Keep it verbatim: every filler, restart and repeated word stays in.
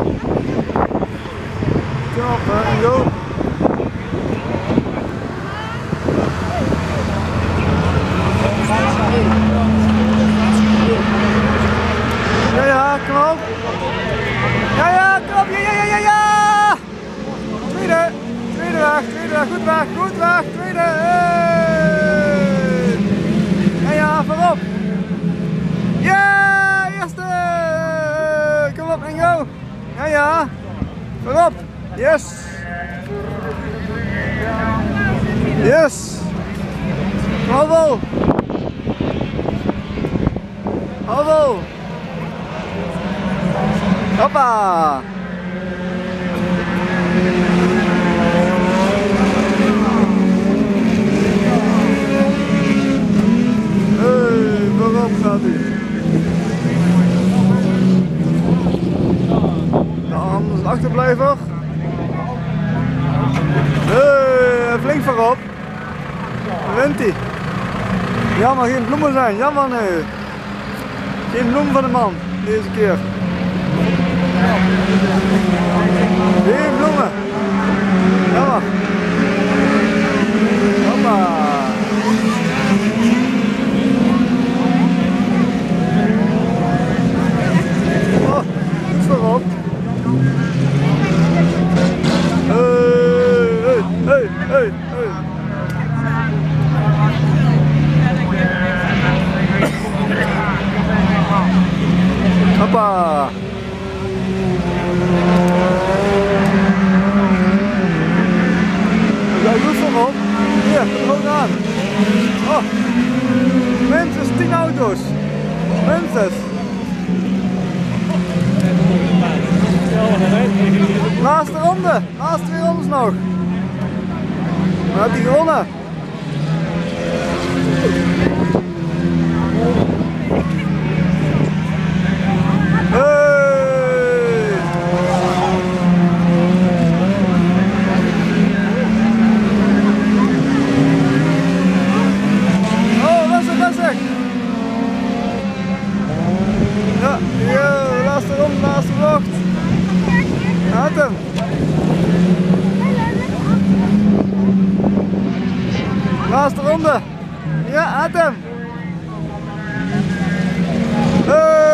Kom op, hè, go. Ja, ja, kom op. Ja, ja, kom op. Ja, ja, ja, ja, ja. Tweede. Tweede weg, tweede weg. Goed weg, goed weg. Tweede. Hey. Ja, ja, voorop. Ja, eerste. Kom op, en go. Ja, ja. Voorop. Yes. Yes. Hobbel. Hobbel. Hoppa. Hey, voorop gaat hij. De anders achterblijver. Hey, flink voorop. Wint hij. Jammer, geen bloemen zijn, jammer nu. Geen bloem van de man, deze keer. Geen bloemen. Jammer. Hoppa. Oh, iets voorop. Hey, hey, hey, hey, hey. Hoppa. Ga goed voorop. Hier, kom er aan. Oh, minstens tien auto's. Minstens. Laatste ronde. Laatste twee rondes nog. We hebben die gewonnen. Ja, yo, laatste ronde, laatste bocht. Had hem. Laatste ronde. Ja, had hem. Hey.